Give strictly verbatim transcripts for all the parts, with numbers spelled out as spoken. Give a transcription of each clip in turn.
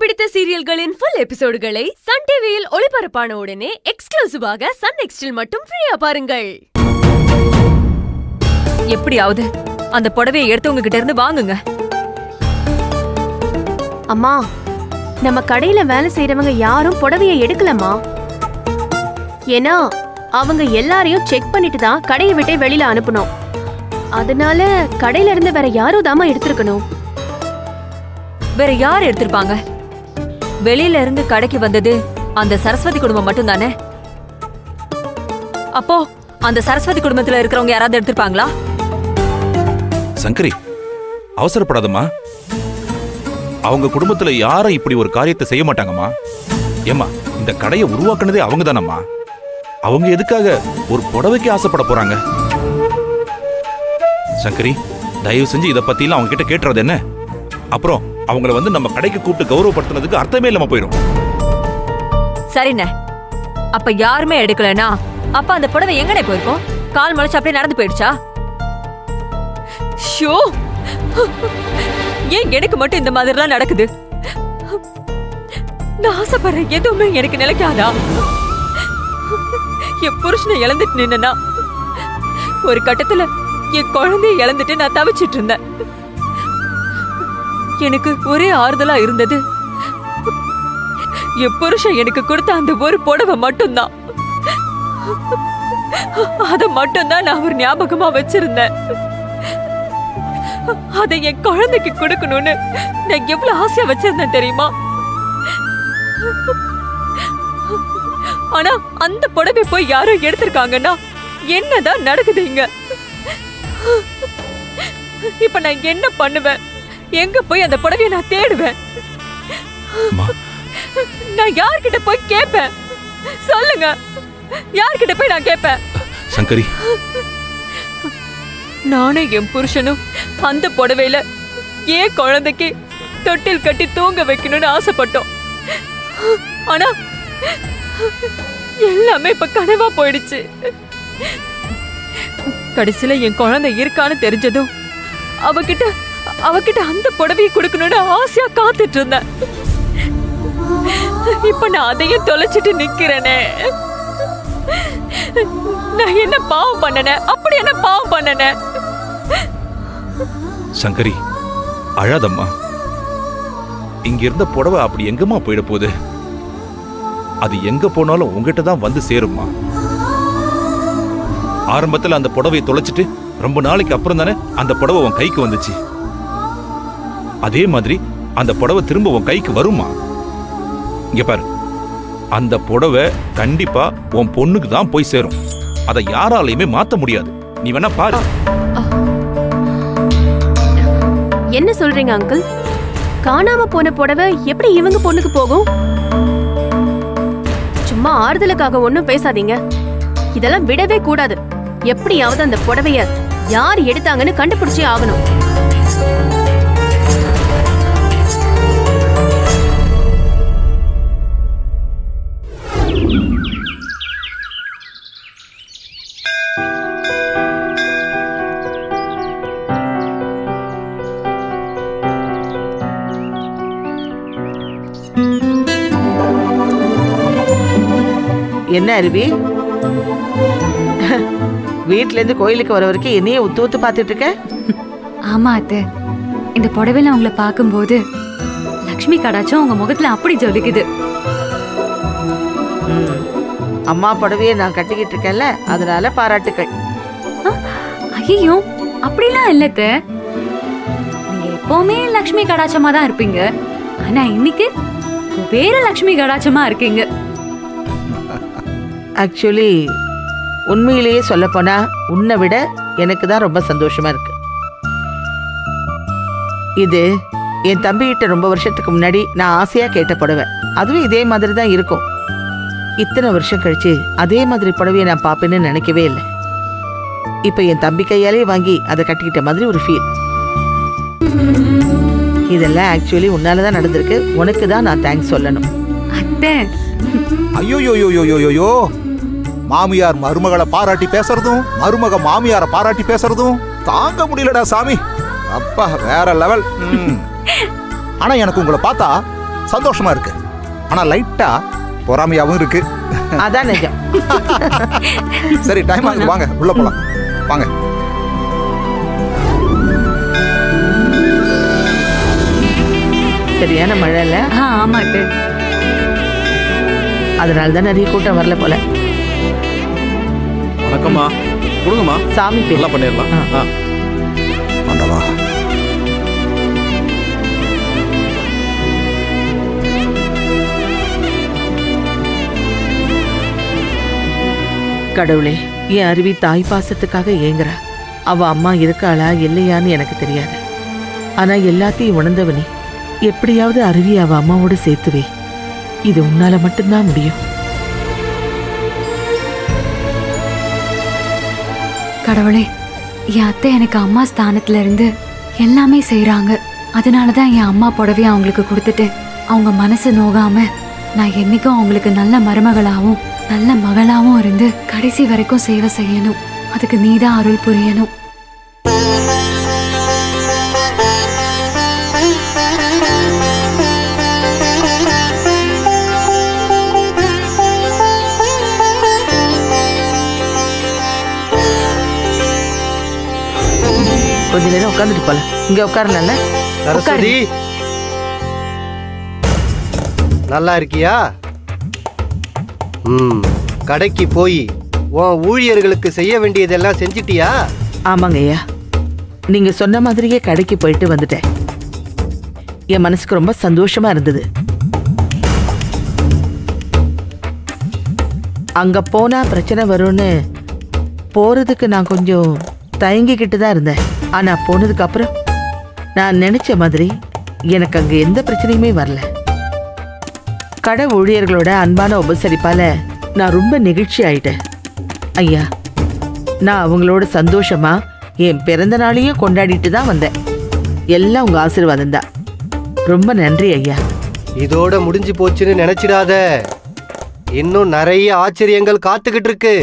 பிடித்த சீரியல்களின் full எபிசோடுகளை Sun டிவியில் ஒளிபரப்பான உடனே எக்ஸ்க்ளூசிவாக சன் நெக்ஸ்டில் மட்டும் ஃப்ரீயா பாருங்கள். எப்படியாவது அந்த புடவையை எடுத்தவங்க கிட்ட இருந்து வாங்குங்க. அம்மா, நம்ம கடையில வேலை செய்யறவங்க யாரும் புடவையை எடுக்கலம்மா. ஏன்னா அவங்க எல்லாரையும் செக் பண்ணிட்டு தான் கடையை விட்டே வெளியில அனுப்பணும். அதனால கடையில இருந்து வேற யாரும் தாமா எடுத்திருக்கணும். வேற யார் எடுத்திருப்பாங்க? வெளியில இருந்து கடைக்கு வந்தது அந்த சரஸ்வதி குடும்பம் மட்டும் தானே. அப்போ அந்த சரஸ்வதி குடும்பத்துல இருக்கிறவங்க யாராவது எடுத்திருப்பாங்களா? சங்கரி, அவசரப்படாதம்மா. அவங்க குடும்பத்துல யாரும் இப்படி ஒரு காரியத்தை செய்ய மாட்டாங்கம்மா. ஏம்மா, இந்த கடையை உருவாக்குனதே அவங்க தானம்மா. அவங்க எதுக்காக ஒரு புடவைக்கு ஆசைப்பட போறாங்க? சங்கரி, தயவு செஞ்சு இதை பத்திலாம் அவங்க கிட்ட கேட்டுறது என்ன? அப்புறம் அவங்கள வந்து நம்ம கடைக்கு கூப்பிட்டு கௌரவப்படுத்தினதுக்கு அர்த்தமே இல்லாம போயிடும். சரிண்ணே, அப்ப யாருமே எடுக்கலனா அப்ப அந்த புடவை எங்கனே போயிருக்கும்? கால் முளைச்சு அப்படியே நடந்து போயிடுச்சா? ஷோ, ஏன் எனக்கு மட்டும் இந்த மாதிரிலாம் நடக்குது? நான் ஆசைப்படுற எதுவுமே எனக்கு நிலைக்காதா? என் புருஷனை இழந்துட்டு நின்னா ஒரு கட்டத்துல என் குழந்தைய இழந்துட்டு நான் தவிச்சிட்டு இருந்தேன். எனக்கு ஒரே ஆறுதலா இருந்தது என் புருஷன் எனக்கு கொடுத்த அந்த ஒரு புடவை மட்டும்தான். அத மட்டும்தான் நான் ஒரு ஞாபகமா வச்சிருந்தேன். அதை என் குழந்தைக்கு கொடுக்கணும்னு நான் எவ்வளவு ஆசையா வச்சிருந்தேன் தெரியுமா? ஆனா அந்த புடவை போய் யாரோ எடுத்திருக்காங்கன்னா என்னதான் நடக்குது இங்க? இப்ப நான் என்ன பண்ணுவேன்? எங்க போய் அந்த புடவையை நான் தேடுவேன்? நான் யார்கிட்ட போய் கேட்பேன்? சொல்லுங்க, யார்கிட்ட போய் நான் கேட்பேன்? சங்கரி, நானும் என் புருஷனும் அந்த புடவையில ஏன் குழந்தைக்கு தொட்டில் கட்டி தூங்க வைக்கணும்னு ஆசைப்பட்டோம். ஆனா எல்லாமே இப்ப கனவா போயிடுச்சு. கடைசியில என் குழந்தை இருக்கான்னு தெரிஞ்சதும் அவகிட்ட அவகிட்ட அந்த புடவையை கொடுக்கணும்னு ஆசையா காத்துட்டு இருந்தேன். இப்ப நான் அதையும் தொலைச்சிட்டு நிக்கிறேனே. நான் என்ன பாவம் பண்ணனே? அப்படி என்ன பாவம் பண்ணனே? சங்கரி, அழாதம்மா. இங்க இருந்த புடவை அப்படி எங்கம்மா போயிட போகுது? அது எங்க போனாலும் உங்ககிட்ட தான் வந்து சேரும்மா. ஆரம்பத்துல அந்த புடவையை தொலைச்சிட்டு ரொம்ப நாளைக்கு அப்புறம் தானே அந்த புடவை உன் கைக்கு வந்துச்சு. அதே மாதிரி அந்த புடவை திரும்ப உன் கைக்கு வருமா? இங்க பாரு, அந்த புடவை கண்டிப்பா உன் பொண்ணுக்கு தான் போய் சேரும். அதை யாராலையுமே மாத்த முடியாது. நீ வேணா பாரு. என்ன சொல்றீங்க அங்கிள்? காணாம போன புடவை எப்படி இவங்க பொண்ணுக்கு போகும்? சும்மா ஆறுதலுக்காக ஒண்ணும் பேசாதீங்க. இதெல்லாம் விடவே கூடாது. எப்படியாவது அந்த புடவைய யார் எடுத்தாங்கன்னு கண்டுபிடிச்சே ஆகணும். என்ன அருவி, வீட்ல இருந்து கோயிலுக்கு வர வரைக்கும் என்னையே உத்து உத்து பாத்துட்டு இருக்க? ஆமா அத்தை, இந்த புடவையில உங்களை பார்க்கும்போது லக்ஷ்மி கடாச்சும் உங்க முகத்துல அப்படி ஜொலிக்குது. அம்மா புடவையை நான் கட்டிக்கிட்டு இருக்கேன்ல, அதனால பாராட்டுக்கள். ஐயோ, அப்படிலாம் இல்ல அத்தை. நீங்க எப்பவுமே லக்ஷ்மி கடாச்சமா தான் இருப்பீங்க. ஆனா இன்னைக்கு குபேர லக்ஷ்மி கடாச்சமா இருக்கீங்க. ஆக்சுவலி உண்மையிலேயே சொல்ல போனா உன்னை விட எனக்கு தான் ரொம்ப சந்தோஷமா இருக்கு. இது என் தம்பிகிட்ட ரொம்ப வருஷத்துக்கு முன்னாடி நான் ஆசையா கேட்ட புடவை. அதுவும் இதே மாதிரி தான் இருக்கும். இத்தனை வருஷம் கழிச்சு அதே மாதிரி புடவையை நான் பார்ப்பேன்னு நினைக்கவே இல்லை. இப்ப என் தம்பி கையாலே வாங்கி அதை கட்டிக்கிட்ட மாதிரி ஒரு ஃபீல். இதெல்லாம் ஆக்சுவலி உன்னாலதான் நடந்திருக்கு. உனக்கு தான் நான் தேங்க்ஸ் சொல்லணும். ஐயோயோயோயோயோயோ, மாமியார் மருமகளை பாராட்டி பேசுறதும் மருமக மாமியார பாராட்டி பேசுறதும் தாங்க முடியலடா சாமி. அப்பா வேற லெவல். ஆனா எனக்கு உங்களை பார்த்தா சந்தோஷமா இருக்கு. ஆனா லைட்டா பொறாமையாவும் இருக்கு. அதான் நிஜம். சரி, டைம் ஆகுது, வாங்க உள்ள போலாம். வாங்க. சரியான மழை இல்ல? ஆமா அத்தை. அதனாலதான் நிறைய கூட்டம் வரல போல. வணக்கம்மா. கொடுங்கம்மா. சாமி பேர் நல்லா பண்ணிடலாம். ஆ. ஆண்டவா. கடவுளே, என் அருவி தாய் பாசத்துக்காக ஏங்குறா. அவ அம்மா இருக்காளா இல்லையான்னு எனக்கு தெரியாது. ஆனா எல்லாத்தையும் உணர்ந்தவனே, எப்படியாவது அருவி அவ அம்மாவோட சேர்த்துவே. இது உன்னால மட்டும்தான் முடியும். கடவுளே, என் அத்தை எனக்கு அம்மா ஸ்தானத்துல இருந்து எல்லாமே செய்யறாங்க. அதனாலதான் என் அம்மா புடவைய அவங்களுக்கு கொடுத்துட்டு அவங்க மனசு நோகாம நான் என்னைக்கும் அவங்களுக்கு நல்ல மருமகளாவும் நல்ல மகளாவும் இருந்து கடைசி வரைக்கும் சேவை செய்யணும். அதுக்கு நீதான் அருள் புரியணும். கொஞ்ச நேரம் உட்காந்துட்டு போல. இங்க உட்காரல. சரஸ்வதி, நல்லா இருக்கியா? ம், கடைக்கு போய் உன் ஊழியர்களுக்கு செய்ய வேண்டியதெல்லாம் செஞ்சிட்டியா? ஆமாங்க ஐயா, நீங்க சொன்ன மாதிரியே கடைக்கு போயிட்டு வந்துட்டேன். என் மனசுக்கு ரொம்ப சந்தோஷமா இருந்தது. அங்க போனா பிரச்சனை வரும்னு போறதுக்கு நான் கொஞ்சம் தயங்கிக்கிட்டு தான் இருந்தேன். ஆனா போனதுக்கு அப்புறம் நான் நினைச்ச மாதிரி எனக்கு அங்க எந்த பிரச்சனையுமே வரல. கடை ஊழியர்களோட அன்பான உபசரிப்பால நான் ரொம்ப நெகிழ்ச்சி ஆயிட்டேன். ஐயா, நான் அவங்களோட சந்தோஷமா என் பிறந்த நாளையும் கொண்டாடிட்டு தான் வந்தேன். எல்லாம் உங்க ஆசீர்வாதம் தான். ரொம்ப நன்றி ஐயா. இதோட முடிஞ்சு போச்சுன்னு நினைச்சிடாத. இன்னும் நிறைய ஆச்சரியங்கள் காத்துக்கிட்டு இருக்கு.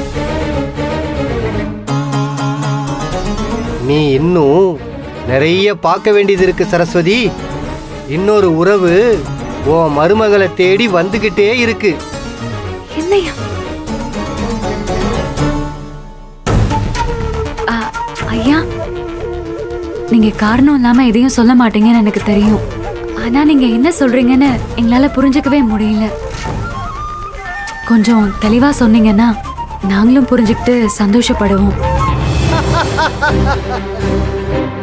நீ இன்னும் நிறைய பார்க்க வேண்டியது இருக்கு சரஸ்வதி. இன்னொரு உறவு உன் மருமகளை தேடி வந்துகிட்டே இருக்கு. என்னையா? ஐயா, நீங்க காரணம் இல்லாம எதையும் சொல்ல மாட்டீங்கன்னு எனக்கு தெரியும். ஆனா நீங்க என்ன சொல்றீங்கன்னு எங்களால புரிஞ்சுக்கவே முடியல. கொஞ்சம் தெளிவா சொன்னீங்கன்னா நாங்களும் புரிஞ்சுக்கிட்டு சந்தோஷப்படுவோம்.